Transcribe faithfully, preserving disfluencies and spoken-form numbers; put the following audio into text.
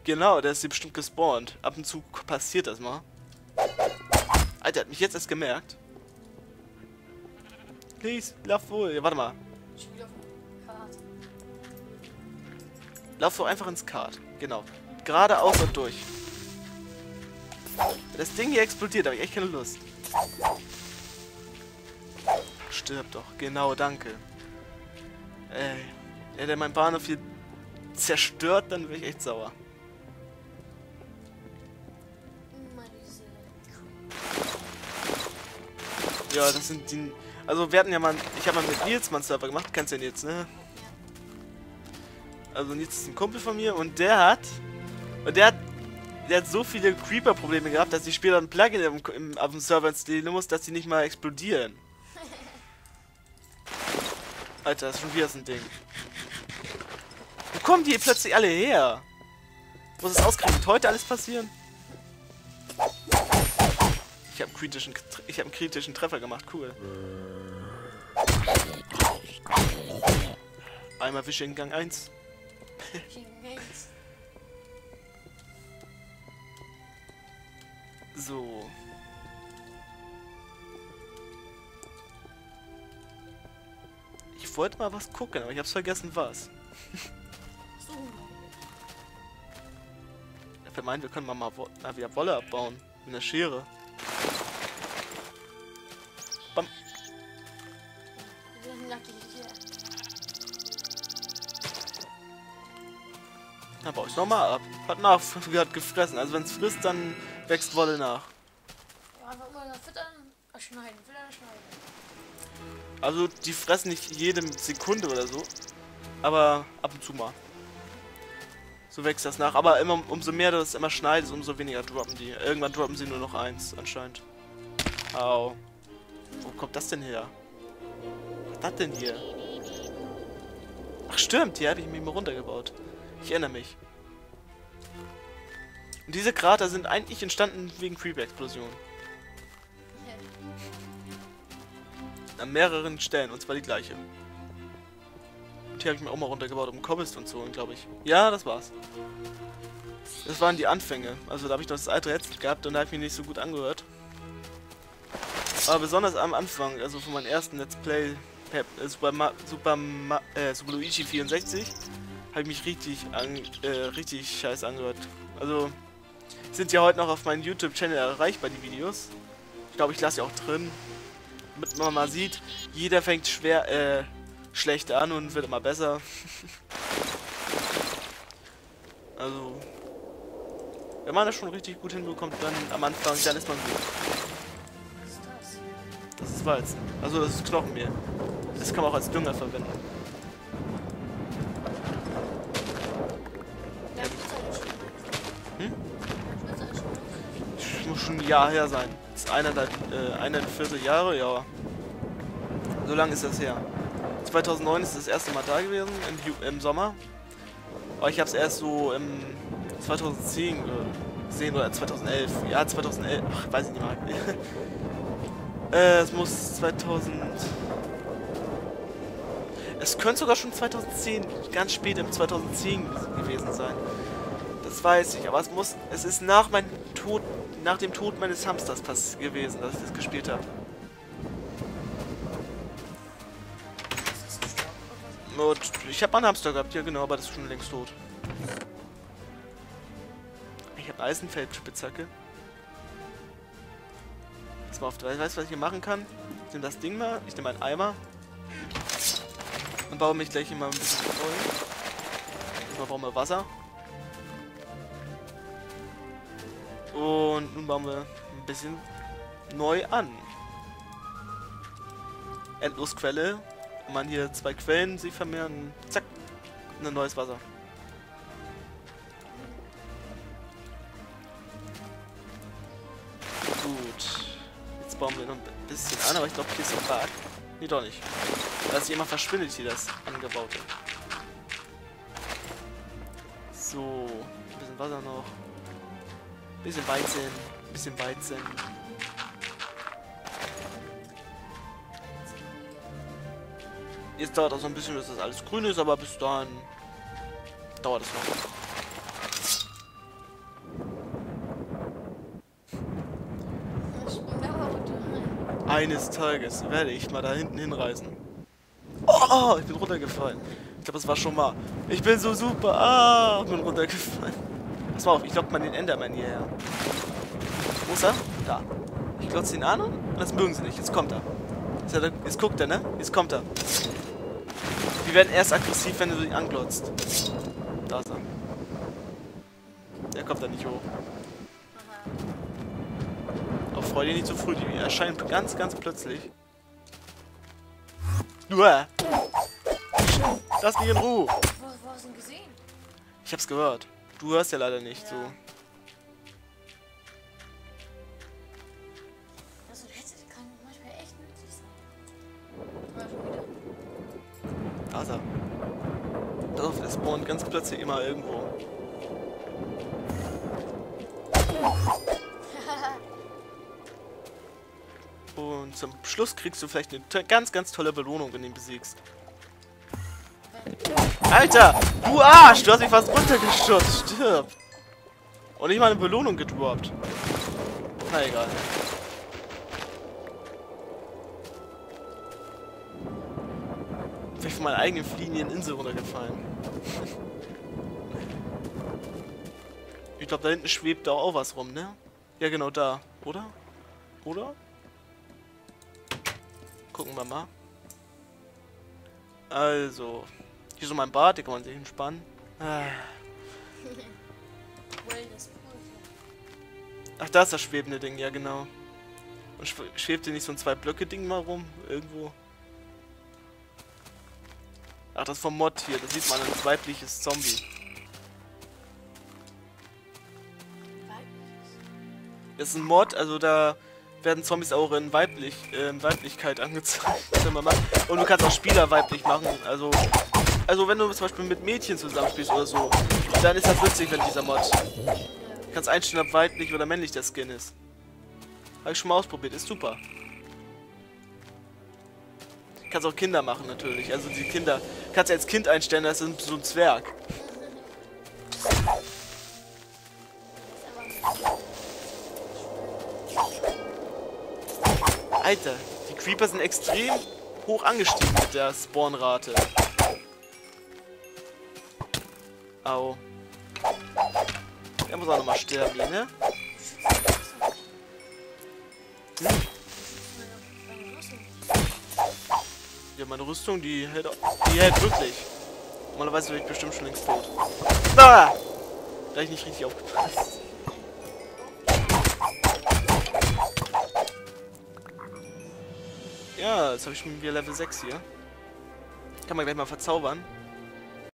Genau, der ist hier bestimmt gespawnt. Ab und zu passiert das mal. Alter, hat mich jetzt erst gemerkt. Please, lauf wohl. Ja, warte mal. Spiel auf Kart. Lauf so einfach ins Kart. Genau. Geradeaus und durch. Wenn das Ding hier explodiert, habe ich echt keine Lust. Stirb doch. Genau, danke. Ey. Hätte er meinen Bahnhof hier zerstört, dann wäre ich echt sauer. Ja, das sind die... Also wir hatten ja mal... Ich habe mal mit Nils mal einen Server gemacht. Kennst du den jetzt, ne? Also Nils ist ein Kumpel von mir und der hat... Und der hat... Der hat so viele Creeper-Probleme gehabt, dass die Spieler ein Plugin im, im, auf dem Server installieren muss, dass die nicht mal explodieren. Alter, das ist schon wieder so ein Ding. Wo kommen die plötzlich alle her? Muss es ausgerechnet heute alles passieren? Ich habe kritischen, ich habe einen kritischen Treffer gemacht, cool. Einmal Wische in Gang eins. So. Ich wollte mal was gucken, aber ich hab's vergessen, was. Ich meine, wir können mal, mal na, wieder Wolle abbauen. Mit einer Schere. Bam. Dann baue ich nochmal ab. Hat nach, hat gefressen. Also wenn es frisst, dann wächst Wolle nach. Ja, einfach immer füttern, schneiden, füttern, schneiden. Also die fressen nicht jede Sekunde oder so. Aber ab und zu mal. So wächst das nach. Aber immer umso mehr du das immer schneidest, umso weniger droppen die. Irgendwann droppen sie nur noch eins, anscheinend. Au. Wo kommt das denn her? Was ist das denn hier? Ach stimmt, hier habe ich mich mal runtergebaut. Ich erinnere mich. Und diese Krater sind eigentlich entstanden wegen Creeper-Explosionen. An mehreren Stellen, und zwar die gleiche. Und hier habe ich mir auch mal runtergebaut, um Cobblestone zu holen, glaube ich. Ja, das war's. Das waren die Anfänge. Also da habe ich noch das alte Rätsel gehabt und da habe ich mich nicht so gut angehört. Aber besonders am Anfang, also von meinem ersten Let's Play, äh, Super, Ma Super, Ma äh, Super Luigi vierundsechzig, habe ich mich richtig, an, äh, richtig scheiße angehört. Also sind ja heute noch auf meinem YouTube-Channel erreichbar, die Videos. Ich glaube, ich lasse sie auch drin. Damit man mal sieht, jeder fängt schwer, äh, schlecht an und wird immer besser. Also, wenn man das schon richtig gut hinbekommt, dann am Anfang, dann ist man gut. Was ist das? Das ist Weizen. Also, das ist Knochenmehl. Das kann man auch als Dünger verwenden. Ja, Hm? Das muss schon ein Jahr her sein. Das ist eineinhalb, äh, eineinviertel Jahre, ja. So lange ist das her. zweitausendneun ist das erste Mal da gewesen, im, Ju im Sommer. Aber ich habe es erst so im zweitausendzehn gesehen, oder zweitausendelf. Ja, zweitausendelf. Ach, weiß ich nicht mehr. äh, es muss zweitausend... Es könnte sogar schon zweitausendzehn, ganz spät im zweitausendzehn gewesen sein. Das weiß ich, aber es muss... Es ist nach meinem Tod... Nach dem Tod meines Hamsters pass gewesen, dass ich das gespielt habe. Und ich habe einen Hamster gehabt, ja genau, aber das ist schon längst tot. Ich habe eine Eisenfeldspitzhacke. Pass mal auf, weißt du, was ich hier machen kann? Ich nehme das Ding mal, ich nehme einen Eimer. Und baue mich gleich immer ein bisschen voll. Jetzt brauchen wir Wasser. Und nun bauen wir ein bisschen neu an. Endlosquelle. Wenn man hier zwei Quellen sich vermehren, zack, ein neues Wasser. Gut. Jetzt bauen wir noch ein bisschen an, aber ich glaube, hier ist ein Bug. Nee, doch nicht. Da ist jemand verschwindet hier das Angebaute. So, ein bisschen Wasser noch. Ein bisschen Weizen. Ein bisschen Weizen. Jetzt dauert das noch ein bisschen, bis das alles grün ist, aber bis dahin dauert es noch. Eines Tages werde ich mal da hinten hinreisen. Oh, ich bin runtergefallen. Ich glaube, das war schon mal. Ich bin so super. Ah, ich bin runtergefallen. Pass mal auf, ich lock mal den Enderman hierher. Wo ist er? Da. Ich glotze ihn an und das mögen sie nicht. Jetzt kommt er. Jetzt, er, jetzt guckt er, ne? Jetzt kommt er. Wir werden erst aggressiv, wenn du ihn anglotzt. Da ist er. Der kommt da nicht hoch. Aber freu dich nicht so früh, die erscheinen ganz, ganz plötzlich. Uah. Lass mich in Ruhe. Wo, wo hast du ihn gesehen? Ich hab's gehört. Du hörst ja leider nicht Ja. so. Also ein Headset kann manchmal echt nützlich sein. War schon wieder. Da ist er. Pass auf, der spawnt ganz plötzlich immer irgendwo. Und zum Schluss kriegst du vielleicht eine to- ganz, ganz tolle Belohnung, wenn du ihn besiegst. Alter! Du Arsch! Du hast mich fast runtergestürzt. Stirb! Und nicht mal eine Belohnung gedroppt. Na egal. Bin ich von meiner eigenen fliegenden Insel runtergefallen. Ich glaube, da hinten schwebt da auch was rum, ne? Ja, genau da. Oder? Oder? Gucken wir mal. Also. Hier ist so mein Bart, hier kann man sich entspannen. Ah. Wellness. Ach, da ist das schwebende Ding, ja genau. Und schw schwebt hier nicht so ein Zwei-Blöcke-Ding mal rum? Irgendwo? Ach, das ist vom Mod hier. Das sieht man als weibliches Zombie. Das ist ein Mod, also da werden Zombies auch in weiblich, äh, in Weiblichkeit angezeigt. Und du kannst auch Spieler weiblich machen. Also, also wenn du zum Beispiel mit Mädchen zusammenspielst oder so, dann ist das witzig, wenn dieser Mod. Du kannst einstellen, ob weiblich oder männlich der Skin ist. Habe ich schon mal ausprobiert, ist super. Kannst auch Kinder machen natürlich. Also die Kinder kannst du als Kind einstellen, das ist so ein Zwerg. Alter, die Creeper sind extrem hoch angestiegen mit der Spawnrate. Au. Er muss auch nochmal sterben hier, ne? Hm? Ja, meine Rüstung, die hält, die hält wirklich. Normalerweise wäre ich bestimmt schon längst tot. Ah! Da hab ich nicht richtig aufgepasst. Ja, jetzt habe ich schon wieder Level sechs hier. Kann man gleich mal verzaubern.